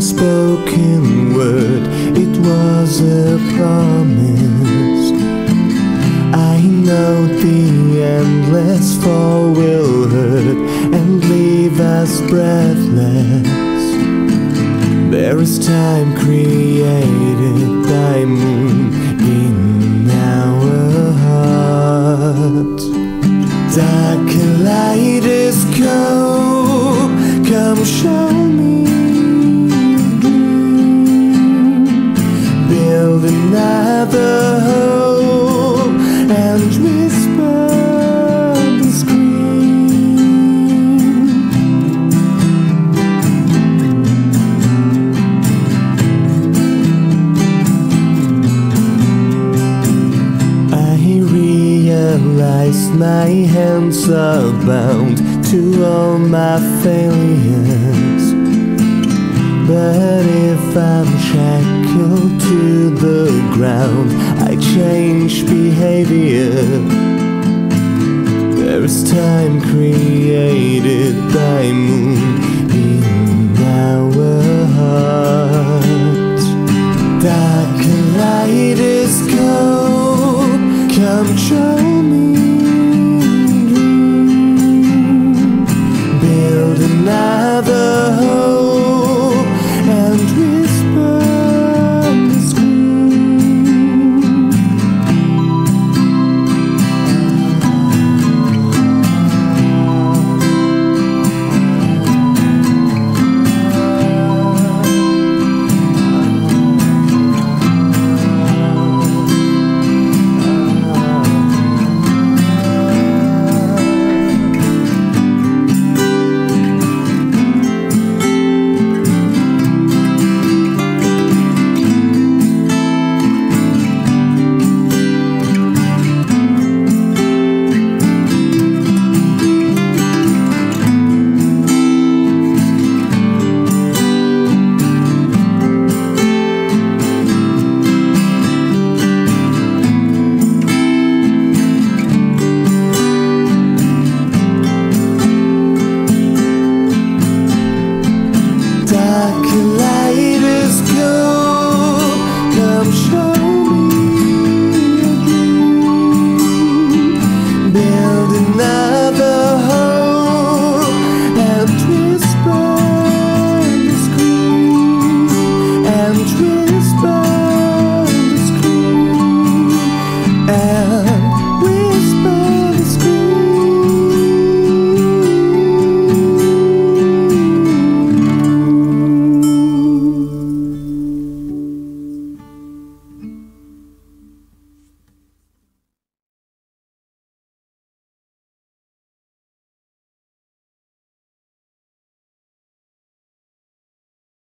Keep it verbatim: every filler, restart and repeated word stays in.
unspoken word, it was a promise. I know the endless fall will hurt and leave us breathless. There is time created by moon in our heart. Dark kaleidoscope, come show me your dream. Build another hope and whisper the scream. I realize my hands are bound to all my failures, but if I'm shackled to the ground, I change behavior. There is time created by moon in our heart. Dark kaleidoscope, come show me your dream. Build another hope and whisper the scream. Dark kaleidoscope, come show